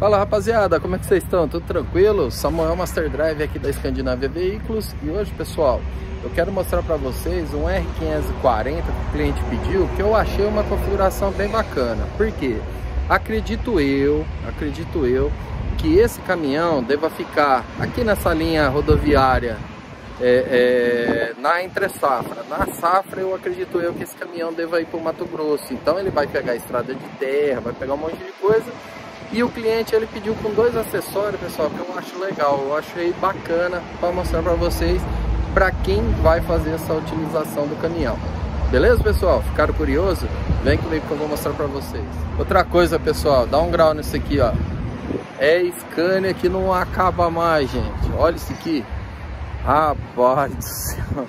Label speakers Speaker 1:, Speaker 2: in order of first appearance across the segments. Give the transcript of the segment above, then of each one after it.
Speaker 1: Fala rapaziada, como é que vocês estão? Tudo tranquilo? Samuel Master Drive aqui da Escandinávia Veículos. E hoje, pessoal, eu quero mostrar para vocês um R540 que o cliente pediu, que eu achei uma configuração bem bacana. Por quê? Acredito eu que esse caminhão deva ficar aqui nessa linha rodoviária na entre safra. Na safra eu acredito eu que esse caminhão deva ir para o Mato Grosso. Então ele vai pegar a estrada de terra, vai pegar um monte de coisa. E o cliente ele pediu com dois acessórios, pessoal, que eu acho legal, eu achei bacana para mostrar para vocês, para quem vai fazer essa utilização do caminhão. Beleza, pessoal? Ficaram curiosos? Vem comigo que eu vou mostrar para vocês. Outra coisa, pessoal, dá um grau nisso aqui, ó. É Scania que não acaba mais, gente. Olha isso aqui. Rapaz do céu.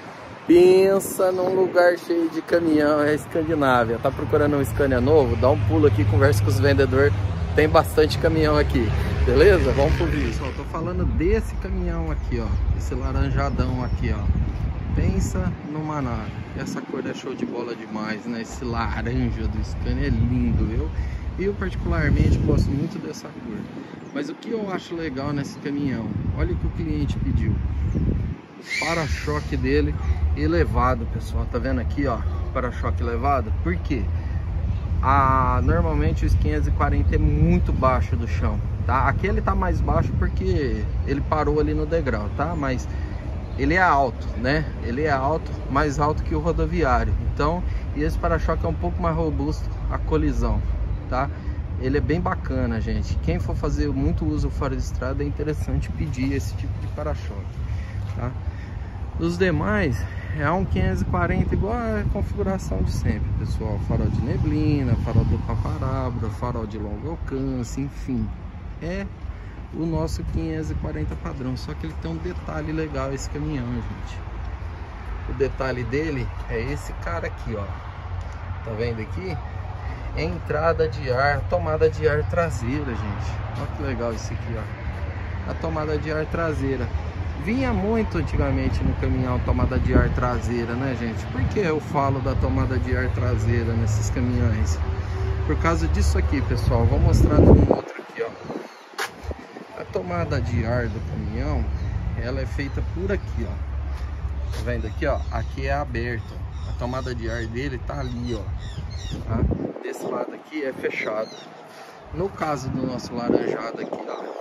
Speaker 1: Pensa num lugar cheio de caminhão, é Escandinávia. Tá procurando um Scania novo? Dá um pulo aqui, conversa com os vendedores. Tem bastante caminhão aqui, beleza? Vamos pro vídeo. Pessoal, tô falando desse caminhão aqui, ó. Esse laranjadão aqui, ó. Pensa numa nave. Essa cor é show de bola demais, né? Esse laranja do Scania é lindo, viu? Eu particularmente gosto muito dessa cor. Mas o que eu acho legal nesse caminhão? Olha o que o cliente pediu. O para-choque dele elevado, pessoal. Tá vendo aqui, ó? Para-choque elevado. Por quê? Normalmente os 540 é muito baixo do chão, tá? Aqui ele tá mais baixo porque ele parou ali no degrau, tá? Mas ele é alto, né? Ele é alto, mais alto que o rodoviário. Então, e esse para-choque é um pouco mais robusto à colisão, tá? Ele é bem bacana, gente. Quem for fazer muito uso fora de estrada é interessante pedir esse tipo de para-choque, tá? Os demais é um 540 igual a configuração de sempre, pessoal. Farol de neblina, farol dupla parábola, farol de longo alcance, enfim. É o nosso 540 padrão, só que ele tem um detalhe legal esse caminhão, gente. O detalhe dele é esse cara aqui, ó. Tá vendo aqui? Entrada de ar, tomada de ar traseira, gente. Olha que legal isso aqui, ó. A tomada de ar traseira. Vinha muito antigamente no caminhão tomada de ar traseira, né, gente? Por que eu falo da tomada de ar traseira nesses caminhões? Por causa disso aqui, pessoal. Vou mostrar no outro aqui, ó. A tomada de ar do caminhão, ela é feita por aqui, ó. Tá vendo aqui, ó? Aqui é aberto. A tomada de ar dele tá ali, ó. Tá? Desse lado aqui é fechado. No caso do nosso laranjado aqui, ó,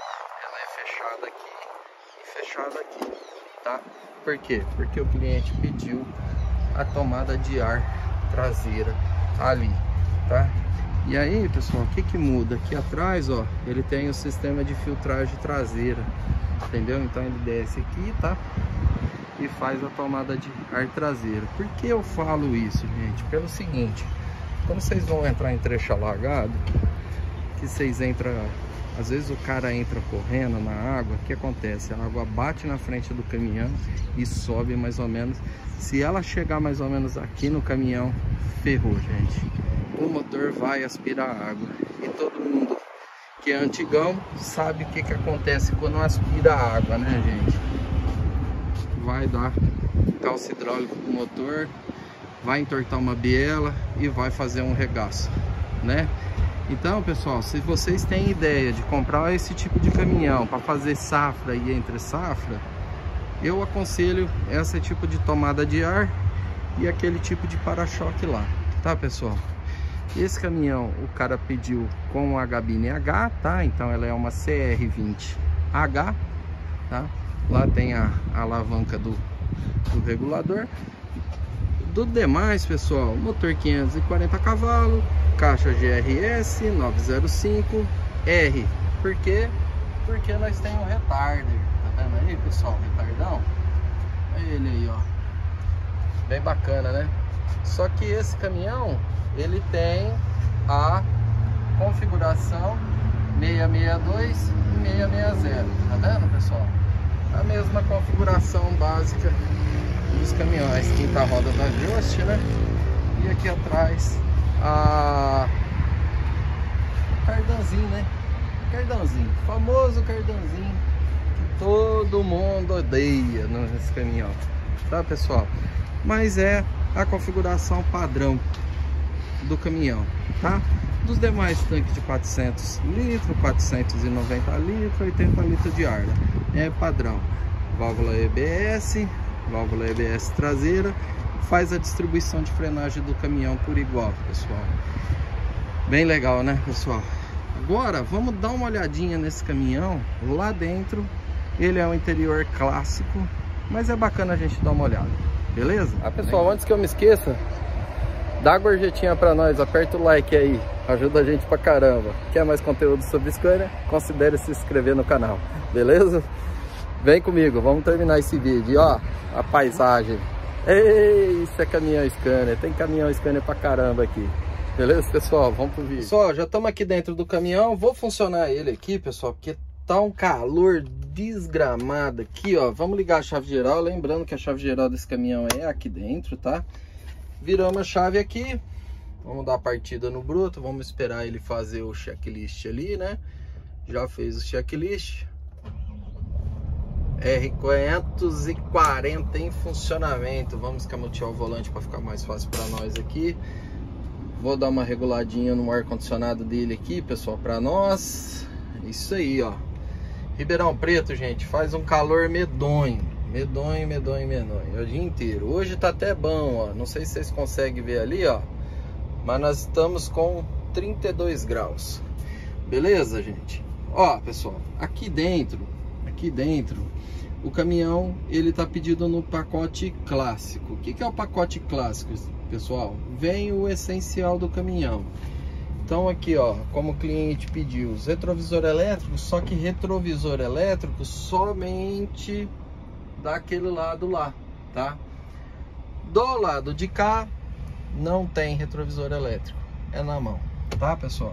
Speaker 1: aqui, tá? Por quê? Porque o cliente pediu a tomada de ar traseira ali, tá? E aí, pessoal, o que que muda? Aqui atrás, ó, ele tem o sistema de filtragem traseira, entendeu? Então ele desce aqui, tá? E faz a tomada de ar traseira. Por que eu falo isso, gente? Pelo seguinte, quando vocês vão entrar em trecho alagado, que vocês entram... Às vezes o cara entra correndo na água, o que acontece? A água bate na frente do caminhão e sobe mais ou menos. Se ela chegar mais ou menos aqui no caminhão, ferrou, gente. O motor vai aspirar água. E todo mundo que é antigão sabe o que que acontece quando aspira água, né, gente? Vai dar calço hidráulico pro motor, vai entortar uma biela e vai fazer um regaço, né? Então, pessoal, se vocês têm ideia de comprar esse tipo de caminhão para fazer safra e entre safra, eu aconselho esse tipo de tomada de ar e aquele tipo de para-choque lá, tá, pessoal? Esse caminhão o cara pediu com a gabine H, tá? Então ela é uma CR20H, tá? Lá tem a alavanca do regulador. Do demais, pessoal, motor 540 cavalos, caixa GRS 905R. Por quê? Porque nós temos um retarder. Tá vendo aí, pessoal? Retardão. Olha ele aí, ó. Bem bacana, né? Só que esse caminhão, ele tem a configuração 662 e 660. Tá vendo, pessoal? A mesma configuração básica dos caminhões. Quinta roda da ajuste, né? E aqui atrás cardanzinho, né? Cardanzinho, famoso cardanzinho que todo mundo odeia nesse caminhão, tá, pessoal? Mas é a configuração padrão do caminhão, tá? Dos demais, tanque de 400 litros, 490 litros, 80 litros de ar, é padrão. Válvula EBS traseira, faz a distribuição de frenagem do caminhão por igual, pessoal. Bem legal, né, pessoal? Agora vamos dar uma olhadinha nesse caminhão lá dentro. Ele é um interior clássico, mas é bacana a gente dar uma olhada, beleza? Pessoal, antes que eu me esqueça, dá a gorjetinha pra nós, aperta o like aí, ajuda a gente pra caramba. Quer mais conteúdo sobre Scania? Considere se inscrever no canal, beleza? Vem comigo, vamos terminar esse vídeo. E, ó, a paisagem. Ei, isso é caminhão Scania, tem caminhão Scania pra caramba aqui. Beleza, pessoal? Vamos pro vídeo. Pessoal, já estamos aqui dentro do caminhão. Vou funcionar ele aqui, pessoal, porque tá um calor desgramado aqui, ó. Vamos ligar a chave geral, lembrando que a chave geral desse caminhão é aqui dentro, tá? Viramos a chave aqui, vamos dar a partida no bruto, vamos esperar ele fazer o checklist ali, né? Já fez o checklist. R540 em funcionamento. Vamos escamotear o volante para ficar mais fácil para nós aqui. Vou dar uma reguladinha no ar-condicionado dele aqui, pessoal, para nós. Isso aí, ó. Ribeirão Preto, gente, faz um calor medonho. Medonho o dia inteiro. Hoje tá até bom, ó. Não sei se vocês conseguem ver ali, ó. Mas nós estamos com 32 graus. Beleza, gente? Ó, pessoal, aqui dentro, o caminhão, ele tá pedido no pacote clássico. O que é o pacote clássico, pessoal? Vem o essencial do caminhão. Então aqui, ó, como o cliente pediu, os retrovisor elétricos, só que retrovisor elétrico somente daquele lado lá, tá? Do lado de cá não tem retrovisor elétrico, é na mão, tá, pessoal?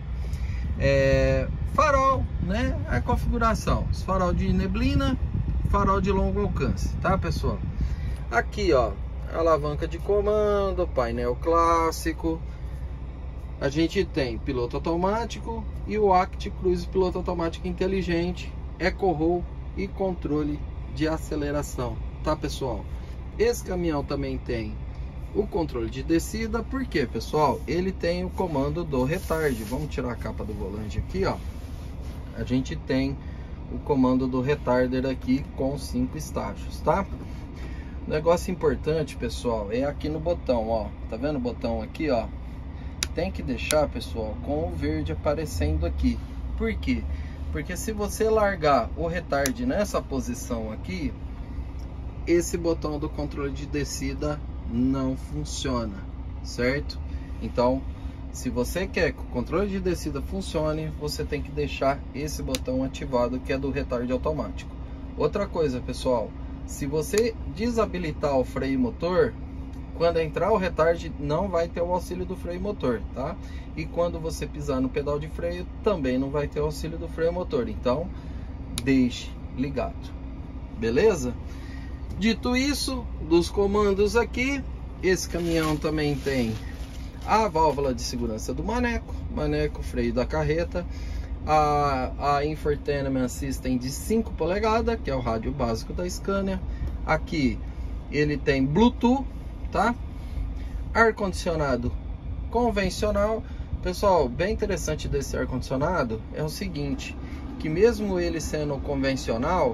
Speaker 1: Farol, né? A configuração, os farol de neblina, farol de longo alcance, tá, pessoal? Aqui, ó, alavanca de comando, painel clássico. A gente tem piloto automático e o Act Cruise piloto automático inteligente, Eco Roll e controle de aceleração, tá, pessoal? Esse caminhão também tem o controle de descida, porque, pessoal, ele tem o comando do retard. Vamos tirar a capa do volante aqui, ó. A gente tem o comando do retarder aqui com 5 estágios, tá? Negócio importante, pessoal, é aqui no botão, ó. Tá vendo o botão aqui, ó? Tem que deixar, pessoal, com o verde aparecendo aqui. Por quê? Porque se você largar o retard nessa posição aqui, esse botão do controle de descida não funciona, certo? Então, se você quer que o controle de descida funcione, você tem que deixar esse botão ativado, que é do retard automático. Outra coisa, pessoal, se você desabilitar o freio motor, quando entrar o retard não vai ter o auxílio do freio motor, tá? E quando você pisar no pedal de freio, também não vai ter o auxílio do freio motor. Então, deixe ligado, beleza? Dito isso, dos comandos aqui, esse caminhão também tem a válvula de segurança do maneco, freio da carreta, a Infotainment System de 5 polegadas, que é o rádio básico da Scania. Aqui ele tem Bluetooth, tá? Ar-condicionado convencional. Pessoal, bem interessante desse ar-condicionado é o seguinte, que mesmo ele sendo convencional,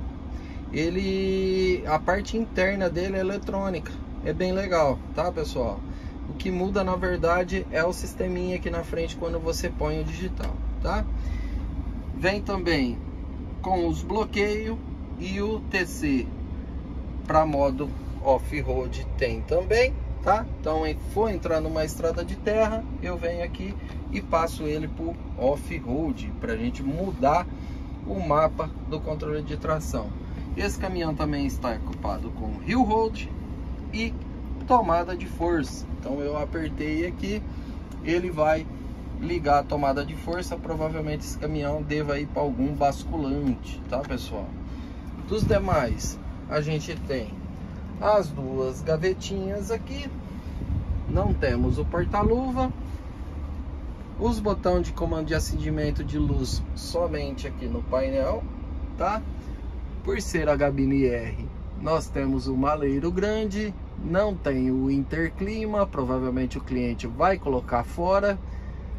Speaker 1: a parte interna dele é eletrônica, é bem legal, tá, pessoal? O que muda na verdade é o sisteminha aqui na frente quando você põe o digital, tá? Vem também com os bloqueios e o TC para modo off-road tem também, tá? Então, for entrar numa estrada de terra, eu venho aqui e passo ele por off-road, para a gente mudar o mapa do controle de tração. Esse caminhão também está equipado com Hill Hold e tomada de força. Então eu apertei aqui, ele vai ligar a tomada de força. Provavelmente esse caminhão deva ir para algum basculante, tá, pessoal? Dos demais, a gente tem as duas gavetinhas aqui, não temos o porta-luva, os botões de comando de acendimento de luz somente aqui no painel, tá? Por ser a cabine R, nós temos o maleiro grande, não tem o interclima, provavelmente o cliente vai colocar fora.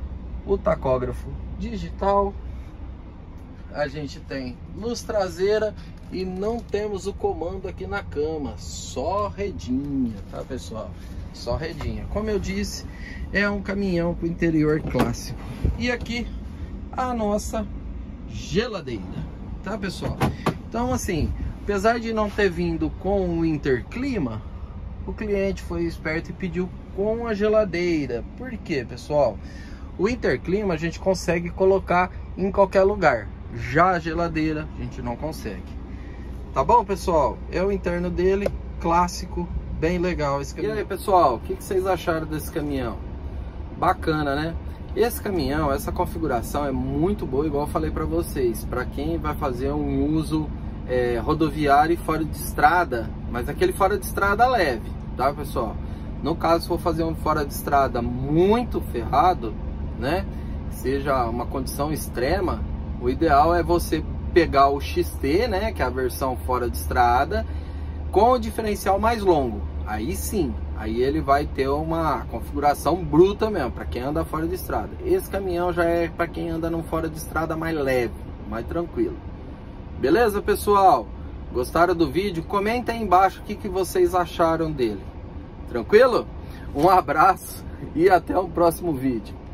Speaker 1: o tacógrafo digital, a gente tem luz traseira e não temos o comando aqui na cama, só redinha, tá pessoal? Só redinha. Como eu disse, é um caminhão com interior clássico. E aqui a nossa geladeira, tá pessoal? Então assim, apesar de não ter vindo com o Interclima, o cliente foi esperto e pediu com a geladeira. Por quê, pessoal? O Interclima a gente consegue colocar em qualquer lugar, já a geladeira a gente não consegue. Tá bom, pessoal? É o interno dele, clássico, bem legal esse caminhão. E aí, pessoal, o que vocês acharam desse caminhão? Bacana, né? Esse caminhão, essa configuração é muito boa, igual eu falei para vocês, para quem vai fazer um uso rodoviário e fora de estrada, mas aquele fora de estrada leve, tá pessoal? No caso, se for fazer um fora de estrada muito ferrado, né, seja uma condição extrema, o ideal é você pegar o XT, né, que é a versão fora de estrada, com o diferencial mais longo. Aí sim, aí ele vai ter uma configuração bruta mesmo, para quem anda fora de estrada. Esse caminhão já é para quem anda num fora de estrada mais leve, mais tranquilo. Beleza, pessoal? Gostaram do vídeo? Comenta aí embaixo o que vocês acharam dele. Tranquilo? Um abraço e até o próximo vídeo.